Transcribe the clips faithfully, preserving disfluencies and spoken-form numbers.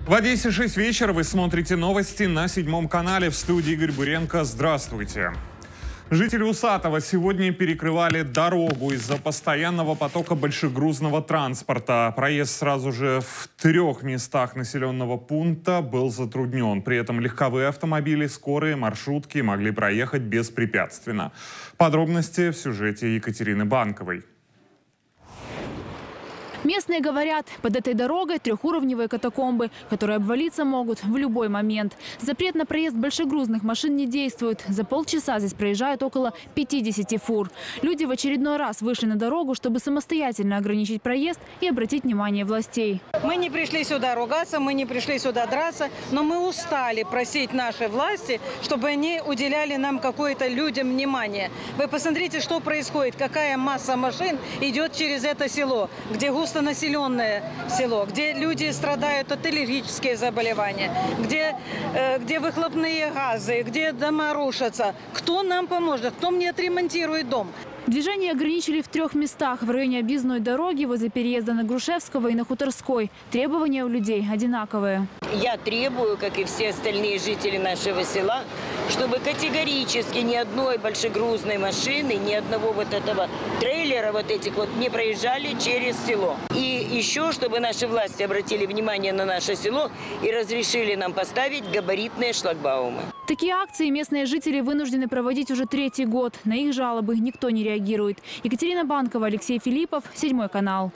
В Одессе шесть вечера. Вы смотрите новости на седьмом канале. В студии Игорь Буренко. Здравствуйте. Жители Усатова сегодня перекрывали дорогу из-за постоянного потока большегрузного транспорта. Проезд сразу же в трех местах населенного пункта был затруднен. При этом легковые автомобили, скорые, маршрутки могли проехать беспрепятственно. Подробности в сюжете Екатерины Банковой. Местные говорят, под этой дорогой трехуровневые катакомбы, которые обвалиться могут в любой момент. Запрет на проезд большегрузных машин не действует. За полчаса здесь проезжает около пятидесяти фур. Люди в очередной раз вышли на дорогу, чтобы самостоятельно ограничить проезд и обратить внимание властей. Мы не пришли сюда ругаться, мы не пришли сюда драться, но мы устали просить нашей власти, чтобы они уделяли нам какое-то людям внимание. Вы посмотрите, что происходит, какая масса машин идет через это село, где густо населенное село, где люди страдают от аллергических заболеваний, где, э, где выхлопные газы, где дома рушатся. Кто нам поможет? Кто мне отремонтирует дом? Движение ограничили в трех местах в районе объездной дороги возле переезда на Грушевского и на Хуторской. Требования у людей одинаковые. Я требую, как и все остальные жители нашего села, чтобы категорически ни одной большегрузной машины, ни одного вот этого трейлера, вот этих вот, не проезжали через село. И еще, чтобы наши власти обратили внимание на наше село и разрешили нам поставить габаритные шлагбаумы. Такие акции местные жители вынуждены проводить уже третий год. На их жалобы никто не реагирует. Екатерина Банкова, Алексей Филиппов, седьмой канал.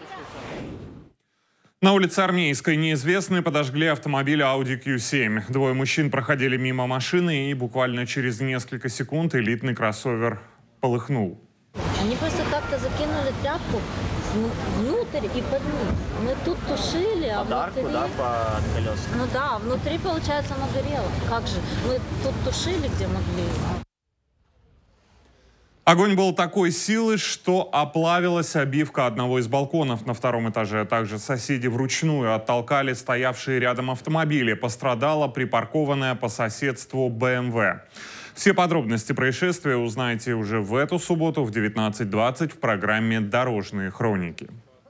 На улице Армейской неизвестные подожгли автомобиль Audi кью семь. Двое мужчин проходили мимо машины, и буквально через несколько секунд элитный кроссовер полыхнул. Они просто как-то закинули тряпку внутрь и под низ. Мы тут тушили, а Подарку, внутри... да, под колесами? Ну да, внутри, получается, оно горело. Как же? Мы тут тушили, где могли. Огонь был такой силы, что оплавилась обивка одного из балконов на втором этаже. Также соседи вручную оттолкали стоявшие рядом автомобили. Пострадала припаркованная по соседству бэ эм вэ. Все подробности происшествия узнаете уже в эту субботу в девятнадцать двадцать в программе «Дорожные хроники».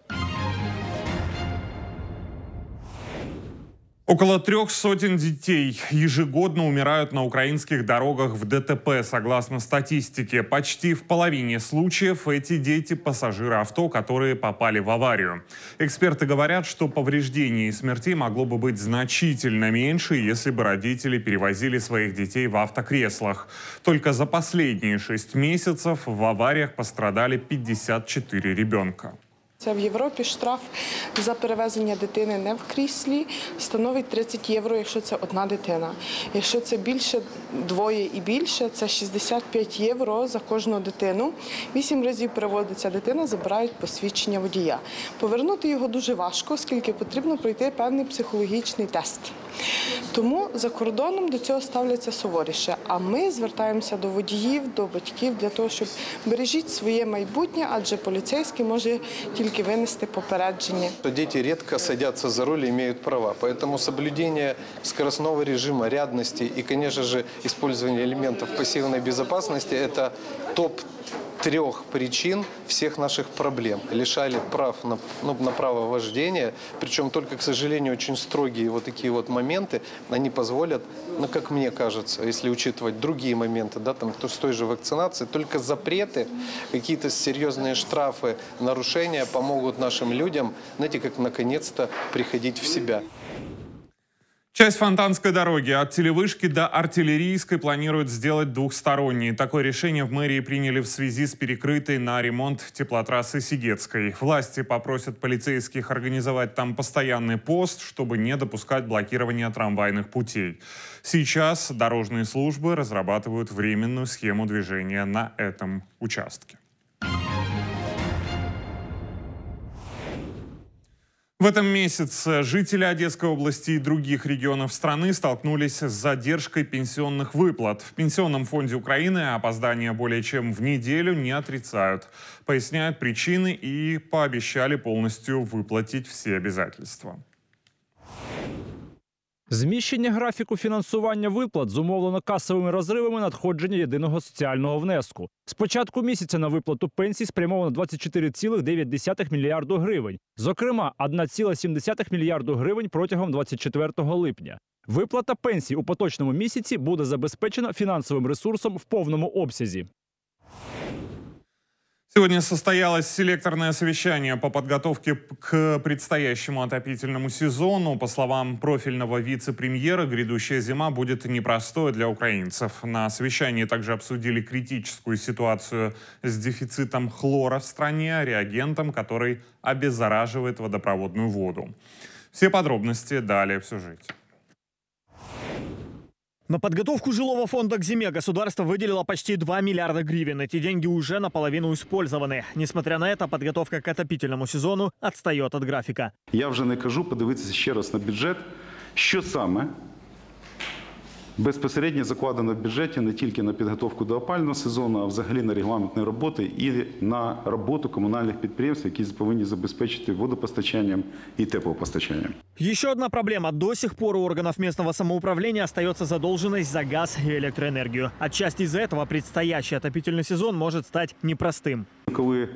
Около трех сотен детей ежегодно умирают на украинских дорогах в дэ тэ пэ. Согласно статистике, почти в половине случаев эти дети – пассажиры авто, которые попали в аварию. Эксперты говорят, что повреждений и смертей могло бы быть значительно меньше, если бы родители перевозили своих детей в автокреслах. Только за последние шесть месяцев в авариях пострадали пятьдесят четыре ребенка. В Європі штраф за перевезення дитини не в кріслі становить тридцять євро, якщо це одна дитина. Якщо це більше, двоє і більше, це шістдесят п'ять євро за кожну дитину. Вісім разів переводиться дитина, забирають посвідчення водія. Повернути його дуже важко, оскільки потрібно пройти певний психологічний тест. Тому за кордоном до цього ставляться суворіше. А ми звертаємося до водіїв, до батьків для того, щоб бережіть своє майбутнє, адже поліцейський може тільки вынести попереджение. Дети редко садятся за руль и имеют права, поэтому соблюдение скоростного режима, рядности и, конечно же, использование элементов пассивной безопасности – это топ трех причин всех наших проблем. Лишали прав на, ну, на право вождения, причем только, к сожалению, очень строгие вот такие вот моменты, они позволят, ну, как мне кажется, если учитывать другие моменты, да, там, то с той же вакцинации, только запреты, какие-то серьезные штрафы, нарушения помогут нашим людям, знаете, как наконец-то приходить в себя. Часть Фонтанской дороги от Телевышки до Артиллерийской планируют сделать двухсторонней. Такое решение в мэрии приняли в связи с перекрытой на ремонт теплотрассы Сигетской. Власти попросят полицейских организовать там постоянный пост, чтобы не допускать блокирования трамвайных путей. Сейчас дорожные службы разрабатывают временную схему движения на этом участке. В этом месяце жители Одесской области и других регионов страны столкнулись с задержкой пенсионных выплат. В Пенсионном фонде Украины опоздания более чем в неделю не отрицают. Поясняют причины и пообещали полностью выплатить все обязательства. Зміщення графіку фінансування виплат зумовлено касовими розривами надходження єдиного соціального внеску. З початку місяця на виплату пенсій спрямовано двадцять чотири цілих дев'ять десятих мільярда гривень. Зокрема, один цілих сім десятих мільярда гривень протягом двадцять четвертого липня. Виплата пенсій у поточному місяці буде забезпечена фінансовим ресурсом в повному обсязі. Сегодня состоялось селекторное совещание по подготовке к предстоящему отопительному сезону. По словам профильного вице-премьера, грядущая зима будет непростой для украинцев. На совещании также обсудили критическую ситуацию с дефицитом хлора в стране, реагентом, который обеззараживает водопроводную воду. Все подробности далее в сюжете. На подготовку жилого фонда к зиме государство выделило почти два миллиарда гривен. Эти деньги уже наполовину использованы. Несмотря на это, подготовка к отопительному сезону отстает от графика. Я вже не кажу, подивитися ще раз на бюджет, що саме безпосередньо закладено в бюджеті не тільки на підготовку до опалювального сезону, а взагалі на регламентні роботи і на роботу комунальних підприємств, які повинні забезпечити водопостачанням і теплопостачанням. Еще одна проблема. До сих пор у органов местного самоуправления остается задолженность за газ и электроэнергию. Отчасти из-за этого предстоящий отопительный сезон может стать непростым. Коли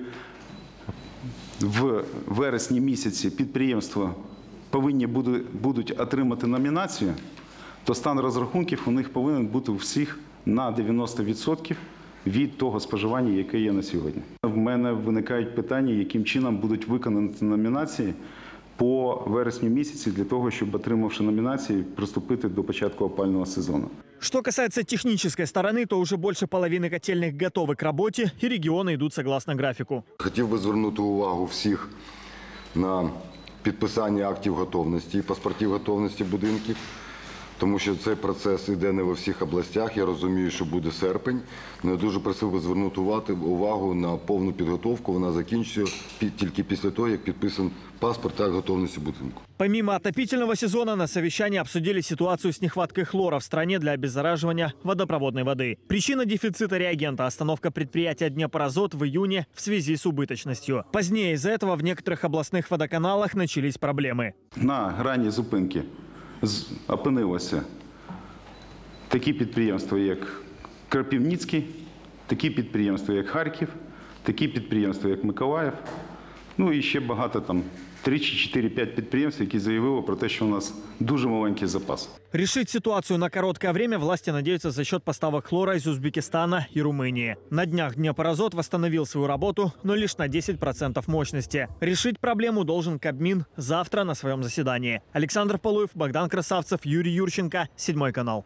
в вересні місяці підприємства повинні будуть отримати номінацію, то стан розрахунків у них повинен бути у всіх на дев'яносто відсотків від того споживання, яке є на сьогодні. В мене виникають питання, яким чином будуть виконані номінації по вересню місяці для того, щоб, отримавши номінації, приступити до початку опалювального сезону. Что касается технической стороны, то уже больше половины котельных готовы к работе, и регионы идут согласно графику. Хотів би звернути увагу всіх на підписання актів готовності і паспортів готовності будинків, тому що цей процес йде не во всіх областях. Я розумію, що буде серпень, але я дуже просив би звернути увагу на повну підготовку. Вона закінчується тільки після того, як підписан паспорт та акт готовності будинку. Помимо отопительного сезона на совещании обсудили ситуацию с нехваткой хлора в стране для обеззараживания водопроводной воды. Причина дефицита реагента – остановка предприятия Днепразот в июне в связи с убыточностью. Позднее из-за этого в некоторых областных водоканалах начались проблемы. На грані зупинки опинилися такі підприємства, як Кропивницький, такі підприємства, як Харків, такі підприємства, як Миколаїв, ну і ще багато там, три, чотири, п'ять підприємств, які заявили про те, що у нас дуже маленький запас. Решить ситуацию на короткое время власти надеются за счет поставок хлора из Узбекистана и Румынии. На днях Днепразот восстановил свою работу, но лишь на десять процентов мощности. Решить проблему должен Кабмин завтра на своем заседании. Александр Полуев, Богдан Красавцев, Юрий Юрченко, Седьмой канал.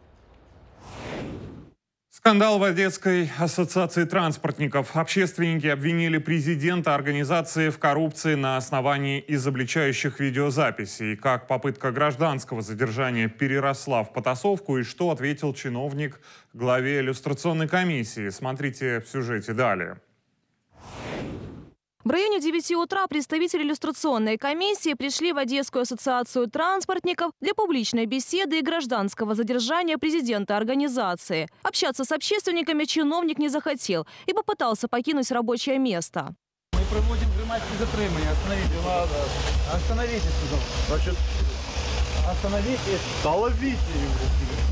Скандал в Одесской ассоциации транспортников. Общественники обвинили президента организации в коррупции на основании изобличающих видеозаписей. Как попытка гражданского задержания переросла в потасовку и что ответил чиновник главе иллюстрационной комиссии. Смотрите в сюжете далее. В районе девяти утра представители иллюстрационной комиссии пришли в Одесскую ассоциацию транспортников для публичной беседы и гражданского задержания президента организации. Общаться с общественниками чиновник не захотел и попытался покинуть рабочее место. Мы проводим громадские затримания. Остановите. Надо. Остановитесь, пожалуйста. Значит, остановитесь. Да ловите его.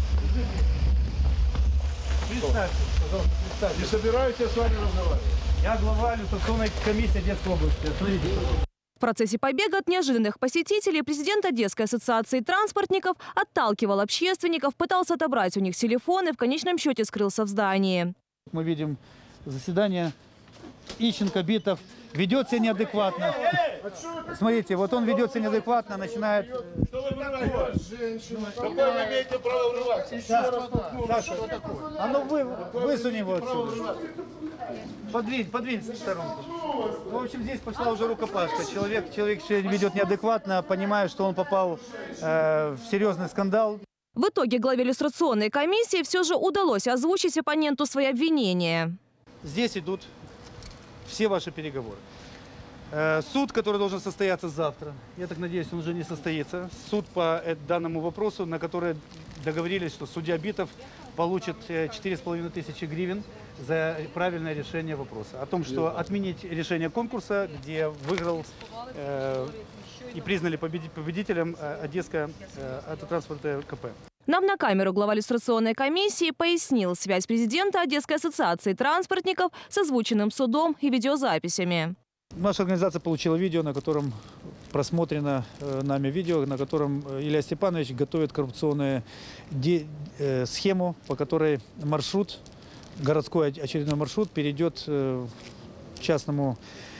Представьте, пожалуйста, представьте. Не собираюсь я с вами разговаривать. Я глава иллюстрационной комиссии Одесской области. Остановитесь. В процессе побега от неожиданных посетителей президент Одесской ассоциации транспортников отталкивал общественников, пытался отобрать у них телефоны, в конечном счете скрылся в здании. Мы видим заседание. Ищенко, Битов ведет себя неадекватно. Смотрите, вот он ведет себя неадекватно, начинает... Что вы врываете? Какое вы имеете право врываться? Саша, а ну вы, высунь его отсюда. Подвинь, подвинь в сторонку. В общем, здесь пошла уже рукопашка. Человек, человек ведет неадекватно, понимая, что он попал э, в серьезный скандал. В итоге главе иллюстрационной комиссии все же удалось озвучить оппоненту свои обвинения. Здесь идут все ваши переговоры. Суд, который должен состояться завтра, я так надеюсь, он уже не состоится. Суд по данному вопросу, на который договорились, что судья Битов получит четыре с половиной тысячи гривен за правильное решение вопроса. О том, что отменить решение конкурса, где выиграл э, и признали победителем Одесское автотранспортное КП. Нам на камеру глава иллюстрационной комиссии пояснил связь президента Одесской ассоциации транспортников с озвученным судом и видеозаписями. Наша организация получила видео, на котором просмотрено э, нами видео, на котором Илья Степанович готовит коррупционную де, э, схему, по которой маршрут, городской очередной маршрут перейдет э, к частному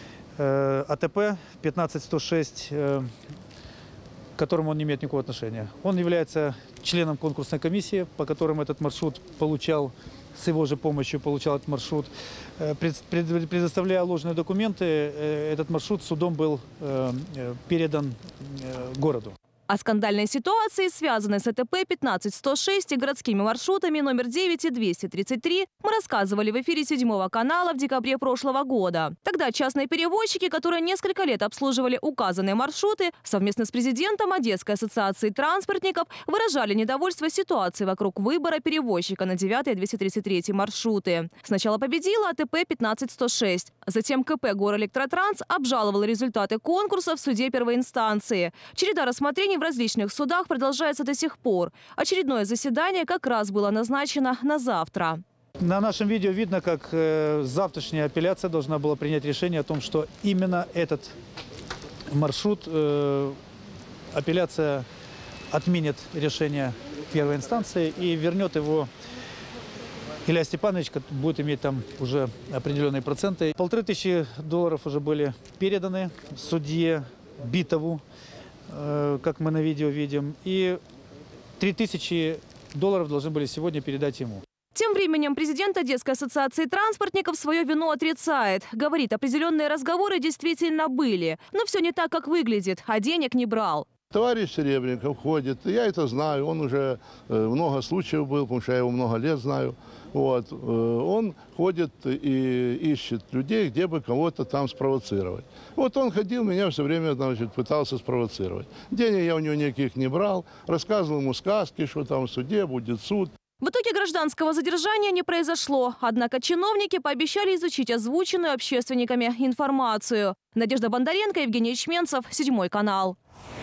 э, АТП пятнадцать сто шесть, э, к которому он не имеет никакого отношения. Он является членом конкурсной комиссии, по которым этот маршрут получал, с его же помощью получал этот маршрут. Предоставляя ложные документы, этот маршрут судом был передан городу. О скандальной ситуации, связанной с АТП пятнадцать сто шесть и городскими маршрутами номер девять и двести тридцать три, мы рассказывали в эфире седьмого канала в декабре прошлого года. Тогда частные перевозчики, которые несколько лет обслуживали указанные маршруты, совместно с президентом Одесской ассоциации транспортников выражали недовольство ситуацией вокруг выбора перевозчика на девятый и двести тридцать три маршруты. Сначала победила АТП пятнадцать сто шесть. Затем КП «Горэлектротранс» обжаловал результаты конкурса в суде первой инстанции. Череда рассмотрений в различных судах продолжается до сих пор. Очередное заседание как раз было назначено на завтра. На нашем видео видно, как э, завтрашняя апелляция должна была принять решение о том, что именно этот маршрут, э, апелляция отменит решение первой инстанции и вернет его. Илья Степанович будет иметь там уже определенные проценты. Полторы тысячи долларов уже были переданы судье Битову, как мы на видео видим, и три тысячи долларов должны были сегодня передать ему. Тем временем президент Одесской ассоциации транспортников свою вину отрицает. Говорит, определенные разговоры действительно были, но все не так, как выглядит, а денег не брал. Товарищ Серебренников ходит, я это знаю, он уже много случаев был, потому что я его много лет знаю. Вот. Он ходит и ищет людей, где бы кого-то там спровоцировать. Вот он ходил, меня все время, значит, пытался спровоцировать. Денег я у него никаких не брал, рассказывал ему сказки, что там в суде будет суд. В итоге гражданского задержания не произошло. Однако чиновники пообещали изучить озвученную общественниками информацию. Надежда Бондаренко, Евгений Ячменцев, седьмой канал.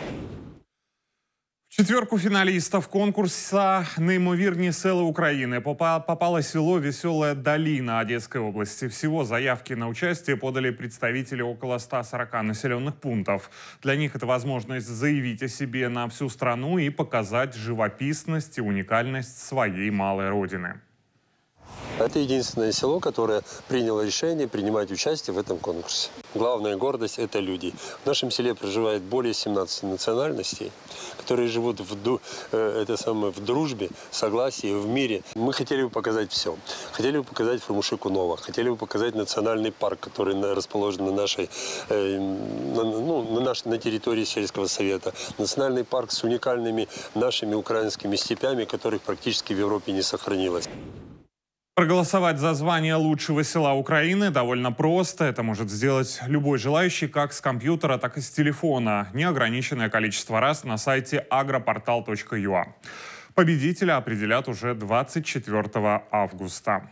В четверку финалистов конкурса «Неймовірні села України» попало село Веселая Долина Одесской области. Всего заявки на участие подали представители около ста сорока населенных пунктов. Для них это возможность заявить о себе на всю страну и показать живописность и уникальность своей малой родины. Это единственное село, которое приняло решение принимать участие в этом конкурсе. Главная гордость – это люди. В нашем селе проживает более семнадцати национальностей, которые живут в, ду, э, это самое, в дружбе, согласии, в мире. Мы хотели бы показать все. Хотели бы показать Фурмуши-Кунова, хотели бы показать национальный парк, который расположен на, нашей, э, на, ну, на, нашей, на территории сельского совета. Национальный парк с уникальными нашими украинскими степями, которых практически в Европе не сохранилось. Проголосовать за звание лучшего села Украины довольно просто. Это может сделать любой желающий как с компьютера, так и с телефона. Неограниченное количество раз на сайте агропортал точка ю а. Победителя определят уже двадцать четвёртого августа.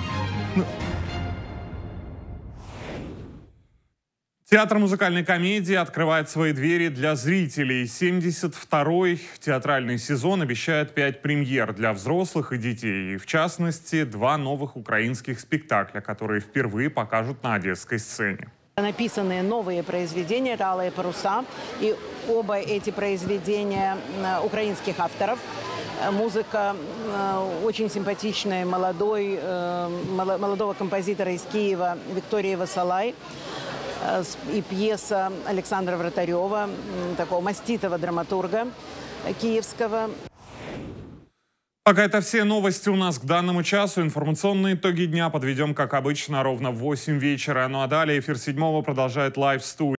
Театр музыкальной комедии открывает свои двери для зрителей. семьдесят второй театральный сезон обещает пять премьер для взрослых и детей. В частности, два новых украинских спектакля, которые впервые покажут на одесской сцене. Написаны новые произведения, это «Алые паруса». И оба эти произведения украинских авторов. Музыка очень симпатичная, молодой, молодого композитора из Киева Виктории Васалай. И пьеса Александра Вратарева, такого маститого драматурга киевского. Пока это все новости у нас к данному часу. Информационные итоги дня подведем, как обычно, ровно в восемь вечера. Ну а далее эфир седьмого продолжает лайв-студия.